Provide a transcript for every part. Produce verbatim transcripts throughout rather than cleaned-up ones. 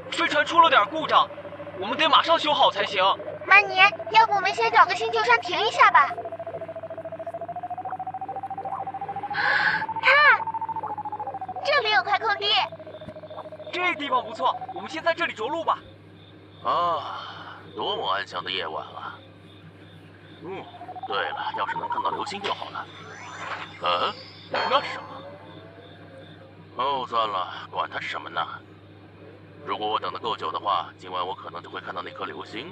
飞船出了点故障，我们得马上修好才行。 曼尼，要不我们先找个星球上停一下吧？看，这里有块空地。 这地方不错，我们先在这里着陆吧。 啊，多么安详的夜晚啊！嗯，对了，要是能看到流星就好了。嗯，那是什么？哦，算了，管它是什么呢。如果我等得够久的话，今晚我可能就会看到那颗流星。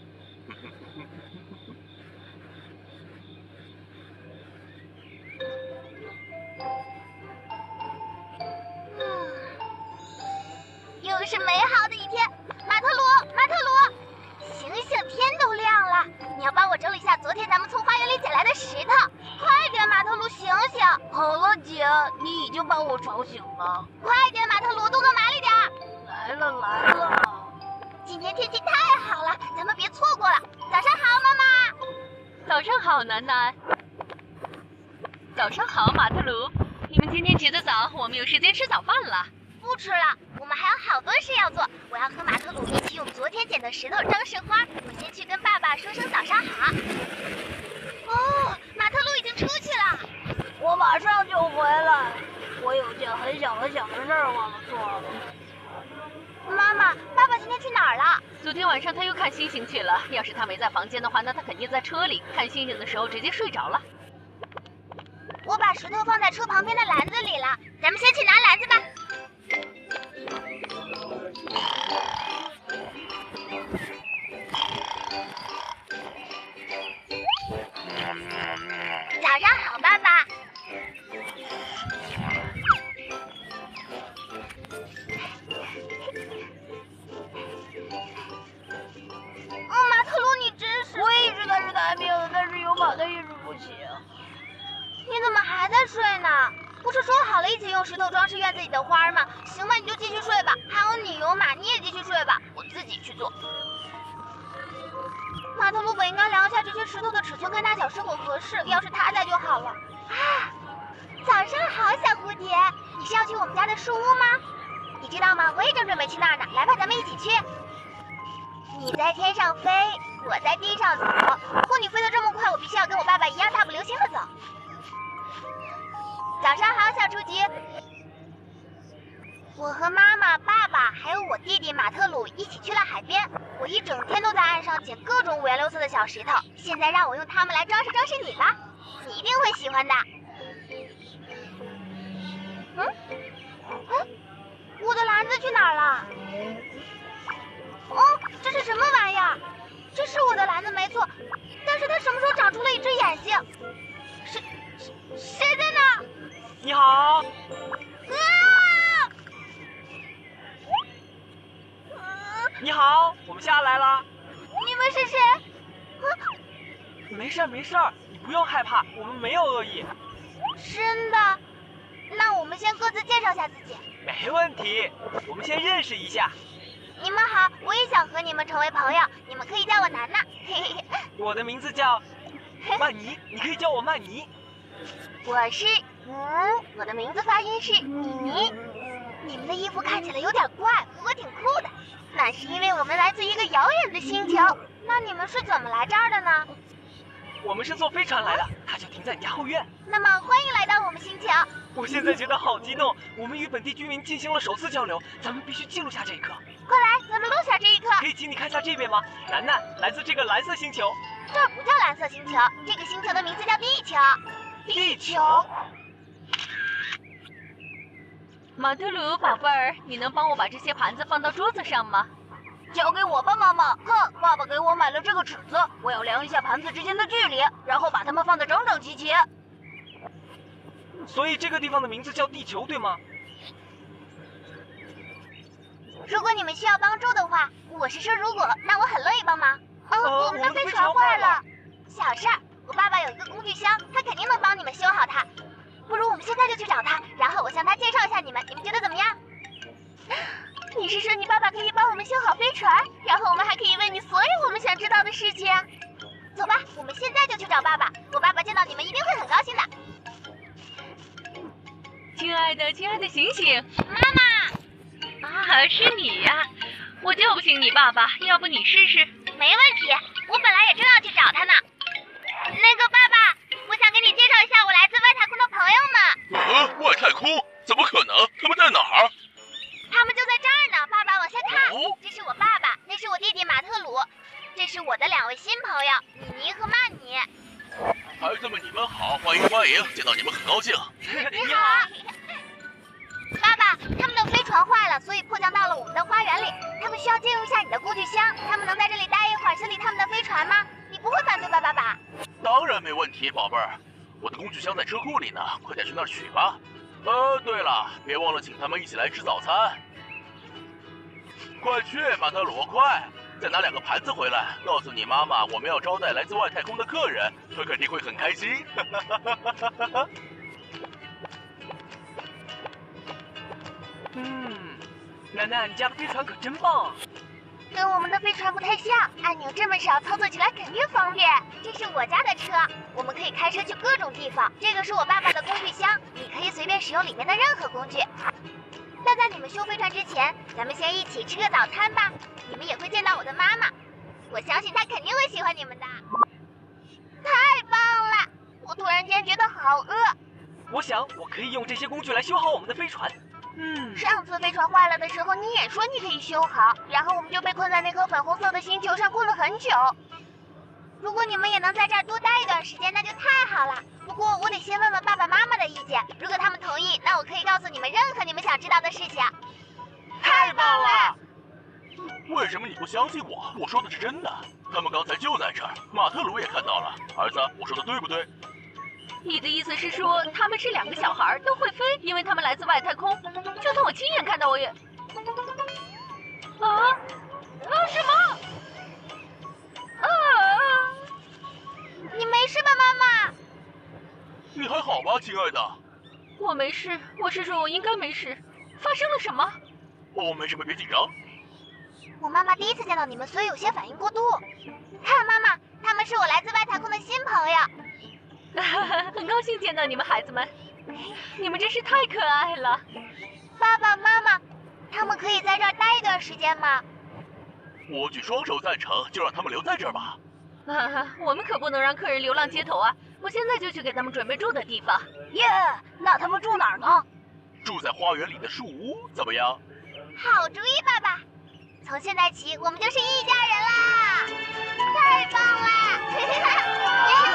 又是美好的一天，马特鲁，马特鲁，醒醒，天都亮了！你要帮我整理一下昨天咱们从花园里捡来的石头，快点，马特鲁，醒醒！ 好了，姐，你已经把我吵醒了。 快点，马特鲁，动作麻利点。 来了来了。 今天天气太好了，咱们别错过了。早上好，妈妈。 早上好，楠楠。早上好，马特鲁。你们今天起得早，我们有时间吃早饭了。 不吃了，我们还有好多事要做。我要和马特鲁一起用昨天捡的石头装饰花。我先去跟爸爸说声早上好。哦，马特鲁已经出去了。 我马上就回来。我有件很小很小的事儿忘了做了。 妈妈，爸爸今天去哪儿了？ 昨天晚上他又看星星去了。要是他没在房间的话，那他肯定在车里看星星的时候直接睡着了。 我把石头放在车旁边的篮子里了，咱们先去拿篮子吧。早上好，爸爸。哦，马特鲁，你真是…… 我一直在吃太平，但是尤马他一直不行。 你怎么还在睡呢？不是说好了一起用石头装饰院子里的花吗？行吧，你就继续睡吧。还有你，尤马，你也继续睡吧，我自己去做。马特鲁本应该量一下这些石头的尺寸，看大小是否合适。要是他在就好了。啊，早上好，小蝴蝶，你是要去我们家的树屋吗？你知道吗？我也正准备去那儿呢。来吧，咱们一起去。你在天上飞，我在地上走。不过你飞得这么快，我必须要跟我爸爸一样大步流星的走。早上好，小雏菊。我和妈妈、爸爸还有我弟弟马特鲁一起去了海边。我一整天都在岸上捡各种五颜六色的小石头，现在让我用它们来装饰装饰你吧，你一定会喜欢的。嗯？嗯？我的篮子去哪儿了？哦，这是什么玩意儿？这是我的篮子没错，但是它什么时候长出了一只眼睛？谁谁在那儿？ 你好。 啊！ 你好，我们下来了。 你们是谁？啊！ 没事没事，你不用害怕，我们没有恶意。 真的？那我们先各自介绍下自己。 没问题，我们先认识一下。 你们好，我也想和你们成为朋友，你们可以叫我楠楠。嘿嘿嘿。 我的名字叫曼妮，你可以叫我曼妮。 我是嗯，我的名字发音是你。你们的衣服看起来有点怪，不过挺酷的。那是因为我们来自一个遥远的星球。那你们是怎么来这儿的呢？ 我们是坐飞船来的，它就停在你家后院。 那么欢迎来到我们星球。 我现在觉得好激动，我们与本地居民进行了首次交流，咱们必须记录下这一刻。 快来，咱们录下这一刻。 可以请你看下这边吗？楠楠来自这个蓝色星球。 这儿不叫蓝色星球，这个星球的名字叫地球。 地球。 马特鲁，宝贝儿，你能帮我把这些盘子放到桌子上吗？ 交给我吧，妈妈。看，爸爸给我买了这个尺子，我要量一下盘子之间的距离，然后把它们放得整整齐齐。 所以这个地方的名字叫地球，对吗？ 如果你们需要帮助的话，我是说如果，那我很乐意帮忙。哦， 呃、 我们的飞船坏了。小事儿，我爸爸有一个工具箱，他肯定能帮你们修好它。不如我们现在就去找他，然后我向他介绍一下你们，你们觉得怎么样？你是说你爸爸可以帮我们修好飞船，然后我们还可以问你所有我们想知道的事情？走吧，我们现在就去找爸爸。我爸爸见到你们一定会很高兴的。 亲爱的，亲爱的，醒醒！ 妈妈。 啊，是你呀！ 我就不信你爸爸，要不你试试？ 没问题，我本来也正要去找他呢。那个爸爸，我想给你介绍一下我来自外太空的朋友们。 呃，外太空？怎么可能？他们在哪儿？ 他们就在这儿呢，爸爸往下看。 哦， 这是我爸爸，那是我弟弟马特鲁，这是我的两位新朋友妮妮和曼妮。 孩子们，你们好，欢迎欢迎，见到你们很高兴。 你好。爸爸，他们的飞船坏了，所以迫降到了我们的花园里。他们需要借用一下你的工具箱，他们能在这里待一会儿修理他们的飞船吗？你不会反对吧，爸爸？ 当然没问题，宝贝儿。我的工具箱在车库里呢，快点去那儿取吧。呃，对了，别忘了请他们一起来吃早餐。快去，马特鲁，快！再拿两个盘子回来，告诉你妈妈，我们要招待来自外太空的客人，她肯定会很开心。 嗯，楠楠，你家的飞船可真棒啊！ 跟我们的飞船不太像，按钮这么少，操作起来肯定方便。这是我家的车，我们可以开车去各种地方。这个是我爸爸的工具箱，你可以随便使用里面的任何工具。那在你们修飞船之前，咱们先一起吃个早餐吧。你们也会见到我的妈妈，我相信她肯定会喜欢你们的。太棒了！我突然间觉得好饿。 我想我可以用这些工具来修好我们的飞船。嗯， 上次飞船坏了的时候，你也说你可以修好，然后我们就被困在那颗粉红色的星球上，困了很久。如果你们也能在这儿多待一段时间，那就太好了。不过我得先问问爸爸妈妈的意见，如果他们同意，那我可以告诉你们任何你们想知道的事情。 太棒了！ 为什么你不相信我？我说的是真的，他们刚才就在这儿，马特鲁也看到了。儿子，我说的对不对？ 你的意思是说他们是两个小孩，都会飞，因为他们来自外太空？就算我亲眼看到，我也……啊啊什么？啊！ 你没事吧，妈妈？ 你还好吧，亲爱的？ 我没事，我是说我应该没事。发生了什么？ 哦，没什么，别紧张。 我妈妈第一次见到你们，所以有些反应过度。看，妈妈，他们是我来自外太空的新朋友。 很高兴见到你们，孩子们，你们真是太可爱了。 爸爸妈妈，他们可以在这儿待一段时间吗？ 我举双手赞成，就让他们留在这儿吧。 啊，我们可不能让客人流浪街头啊！我现在就去给他们准备住的地方。 耶，那他们住哪儿呢？ 住在花园里的树屋，怎么样？ 好主意，爸爸。从现在起，我们就是一家人啦！太棒了！